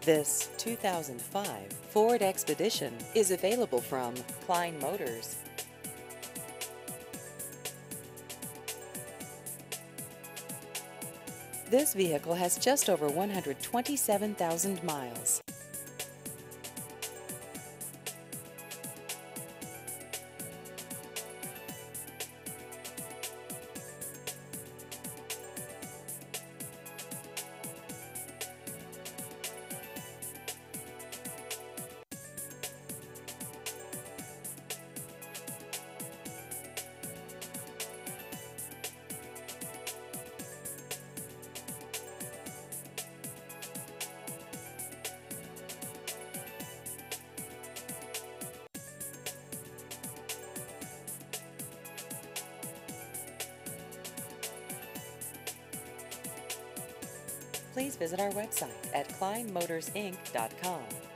This 2005 Ford Expedition is available from Klein Motors. This vehicle has just over 127,000 miles. Please visit our website at kleinmotorsinc.com.